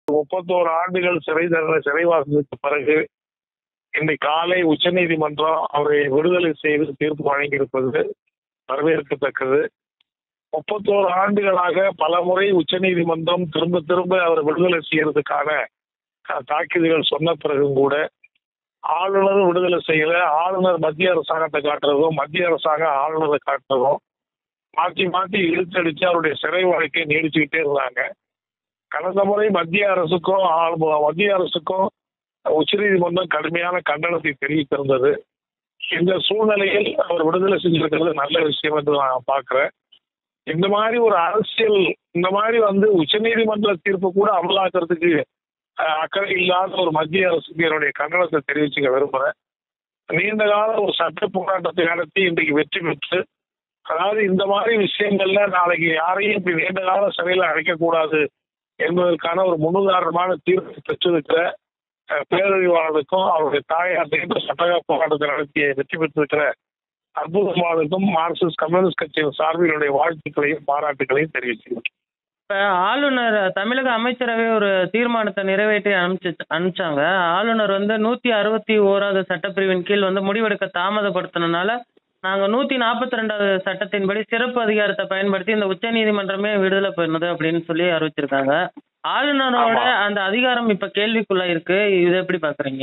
31 ஆண்டுகள் சிறை தண்டனை சிறைவாசத்துக்கு பிறகு இன்றைக்கு காலை உச்சநீதிமன்றம் அவரை விடுதலை செய்து தீர்ப்பு வழங்கியிருப்பது வரவேற்கத்தக்கது. 31 ஆண்டுகளாக பல முறை உச்சநீதிமன்றம் திரும்ப திரும்ப அவர் விடுதலை செய்யறதுக்கான தாக்கீதுகள் சொன்ன பிறகும் கூட ஆளுநர் விடுதலை செய்யல. ஆளுநர் மத்திய அரசாங்கத்தை காட்டுறதும் மத்திய அரசாங்கம் ஆளுநரை காட்டுறதும் மாற்றி மாற்றி இழுத்தடிச்சு அவருடைய சிறை வழக்கை நீடிச்சுக்கிட்டே இருந்தாங்க. கடந்த முறை மத்திய அரசுக்கும் உச்சநீதிமன்றம் கடுமையான கண்டனத்தை தெரிவித்திருந்தது. இந்த சூழ்நிலையில் அவர் விடுதலை செஞ்சிருக்கிறது நல்ல விஷயம் என்று நான் பார்க்கிறேன். இந்த மாதிரி ஒரு அரசியல், இந்த மாதிரி உச்சநீதிமன்ற தீர்ப்பு கூட அமலாக்கிறதுக்கு அக்கறை இல்லாத ஒரு மத்திய அரசுக்கு என்னுடைய கண்டனத்தை தெரிவிச்சுக்க விரும்புறேன். நீண்ட கால ஒரு சட்ட போராட்டத்தை நடத்தி இன்றைக்கு வெற்றி பெற்று, அதாவது இந்த மாதிரி விஷயங்கள்ல நாளைக்கு யாரையும் இப்படி நீண்ட கால சிறையில் அடைக்கக்கூடாது என்பதற்கான ஒரு முன்னுதாரணமான தீர்ப்பை பெற்றிருக்கிற பேரறிவாளருக்கும் அவருடைய தாயார் சட்டக போராட்டத்தை நடத்திய வெற்றி பெற்றிருக்கிற அற்புதமானதுக்கும் மார்க்சிஸ்ட் கம்யூனிஸ்ட் கட்சியின் சார்பில் என்னுடைய வாழ்த்துக்களையும் பாராட்டுகளையும் தெரிவிச்சுக்கிறேன். இப்ப ஆளுநர் தமிழக அமைச்சரவை ஒரு தீர்மானத்தை நிறைவேற்றி அனுப்பிச்சாங்க. ஆளுநர் 161வது சட்டப்பிரிவின் கீழ் முடிவெடுக்க தாமதப்படுத்தினால நாங்க 142வது சட்டத்தின்படி சிறப்பு அதிகாரத்தை பயன்படுத்தி இந்த உச்ச நீதிமன்றமே விடுதலை பண்ணுது அப்படின்னு சொல்லி அறிவிச்சிருக்காங்க. ஆளுநரோட அந்த அதிகாரம் இப்ப கேள்விக்குள்ள இருக்கு. இதை எப்படி பாக்குறீங்க?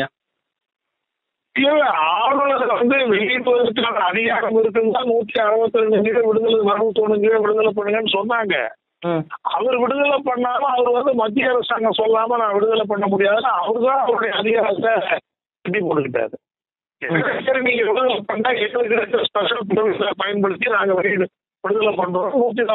ஆளுநர் வெளியிடுவதற்கான அதிகாரம் இருக்குன்னு 162 விடுதலை விடுதலை பண்ணுங்கன்னு சொன்னாங்க. அவர் விடுதலை பண்ணாலும் அவர் மத்திய அரசாங்கம் சொல்லாம நான் விடுதலை பண்ண முடியாதுன்னு அவருதான் அவருடைய அதிகாரத்தை கட்டி போட்டுக்கிட்டாரு. சரி, நீங்க விடுதலை பண்ணா எங்களுக்கு ஸ்பெஷல் ப்ரொவிஷனை பயன்படுத்தி நாங்க விடுதலை பண்றோம்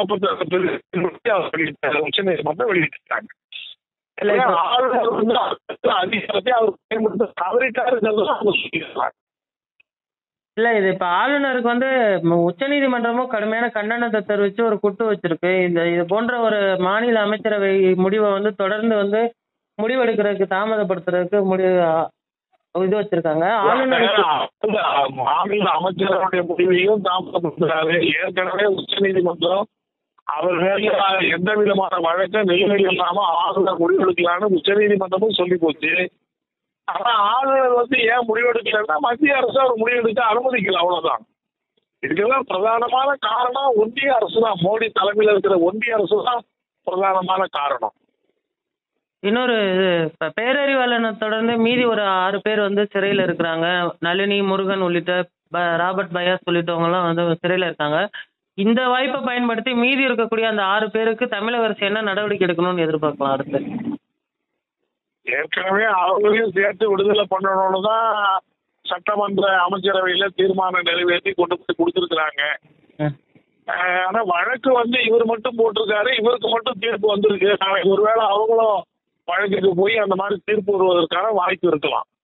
146 உச்ச நீதிமன்றம் வெளியிட்டாங்க. ஆளுநர் அதிகாரத்தை அவர் பயன்படுத்த தவறிட்டாருங்கிறது அவங்க சொல்லியிருக்காங்க. இல்ல, இது இப்ப ஆளுநருக்கு உச்ச நீதிமன்றமும் கடுமையான கண்டனத்தை தெரிவிச்சு ஒரு குட்டு வச்சிருக்கு. இது போன்ற ஒரு மாநில அமைச்சரவை முடிவை தொடர்ந்து முடிவெடுக்கிறதுக்கு தாமதப்படுத்துறதுக்கு இது வச்சிருக்காங்க. மாநில அமைச்சரவையுடைய முடிவையும் தாமதப்படுத்துறாரு. ஏற்கனவே உச்ச நீதிமன்றம் அவர் மேல எந்த விதமான வழக்க நிலுவையில் இல்லாம ஆளுநர் முடிவெடுக்கலான்னு உச்ச நீதிமன்றமும் சொல்லி போச்சு. ஆனா ஆளுநர் ஏன் முடிவெடுக்கலன்னா மத்திய அரசு அவர் முடிவெடுக்க அனுமதிக்கல, அவ்வளவுதான். இதுக்கெல்லாம் பிரதானமான காரணம் ஒன்றிய அரசு தான். மோடி தலைமையில் இருக்கிற ஒன்றிய அரசு தான் பிரதானமான காரணம். இன்னொரு பேரறிவாளனை தொடர்ந்து மீதி ஒரு 6 பேர் சிறையில இருக்கிறாங்க. நளினி, முருகன் உள்ளிட்ட ராபர்ட் பயாஸ் உள்ளிட்டவங்க எல்லாம் சிறையில இருக்காங்க. இந்த வாய்ப்பை பயன்படுத்தி மீதி இருக்கக்கூடிய அந்த 6 பேருக்கு தமிழக அரசு என்ன நடவடிக்கை எடுக்கணும்னு எதிர்பார்க்கலாம் அடுத்து? ஏற்கனவே அவங்களையும் சேர்த்து விடுதலை பண்ணணும்னு தான் சட்டமன்ற அமைச்சரவையில தீர்மானம் நிறைவேற்றி கொண்டு போய் கொடுத்துருக்குறாங்க. ஆனா வழக்கு இவர் மட்டும் போட்டிருக்காரு, இவருக்கு மட்டும் தீர்ப்பு வந்திருக்கு. நாளைக்கு ஒருவேளை அவங்களும் வழக்குக்கு போய் அந்த மாதிரி தீர்ப்பு வருவதற்கான வாய்ப்பு இருக்கலாம்.